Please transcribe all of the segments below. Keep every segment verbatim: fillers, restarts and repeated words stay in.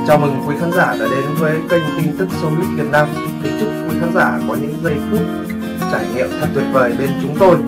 Chào mừng quý khán giả đã đến với kênh tin tức Showbiz Việt Nam. Kính chúc quý khán giả có những giây phút trải nghiệm thật tuyệt vời bên chúng tôi.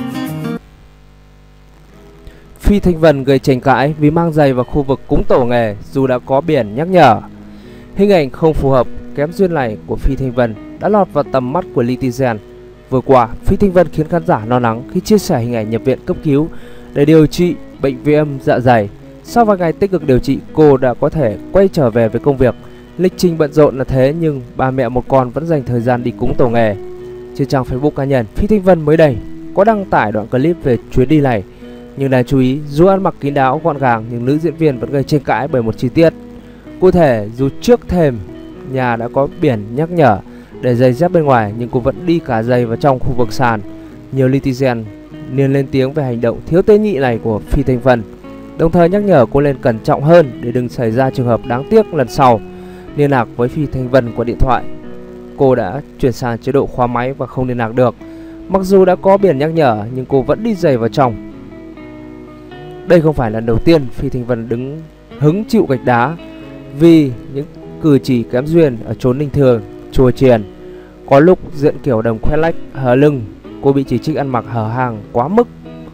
Phi Thanh Vân gây tranh cãi vì mang giày vào khu vực cúng tổ nghề dù đã có biển nhắc nhở. Hình ảnh không phù hợp, kém duyên này của Phi Thanh Vân đã lọt vào tầm mắt của netizen. Vừa qua, Phi Thanh Vân khiến khán giả lo lắng khi chia sẻ hình ảnh nhập viện cấp cứu để điều trị bệnh viêm dạ dày. Sau vài ngày tích cực điều trị, cô đã có thể quay trở về với công việc. Lịch trình bận rộn là thế nhưng ba mẹ một con vẫn dành thời gian đi cúng tổ nghề. Trên trang Facebook cá nhân, Phi Thanh Vân mới đây có đăng tải đoạn clip về chuyến đi này. Nhưng đáng chú ý, dù ăn mặc kín đáo gọn gàng nhưng nữ diễn viên vẫn gây tranh cãi bởi một chi tiết. Cụ thể, dù trước thềm nhà đã có biển nhắc nhở để giày dép bên ngoài nhưng cô vẫn đi cả giày vào trong khu vực sàn. Nhiều netizen liền lên tiếng về hành động thiếu tế nhị này của Phi Thanh Vân, đồng thời nhắc nhở cô nên cẩn trọng hơn để đừng xảy ra trường hợp đáng tiếc lần sau. Liên lạc với Phi Thanh Vân qua điện thoại, cô đã chuyển sang chế độ khóa máy và không liên lạc được. Mặc dù đã có biển nhắc nhở nhưng cô vẫn đi giày vào trong. Đây không phải lần đầu tiên Phi Thanh Vân đứng hứng chịu gạch đá vì những cử chỉ kém duyên ở chốn ninh thường, chùa chiền. Có lúc diện kiểu đầm khoe lách hở lưng, cô bị chỉ trích ăn mặc hở hàng quá mức.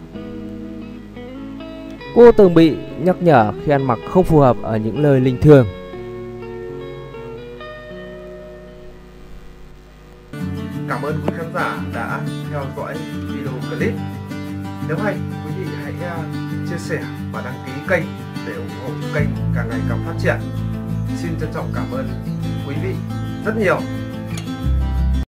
Cô từng bị nhắc nhở khi ăn mặc không phù hợp ở những nơi linh thiêng. Cảm ơn quý khán giả đã theo dõi video clip. Nếu hay, quý vị hãy uh, chia sẻ và đăng ký kênh để ủng hộ kênh càng ngày càng phát triển. Xin trân trọng cảm ơn quý vị rất nhiều.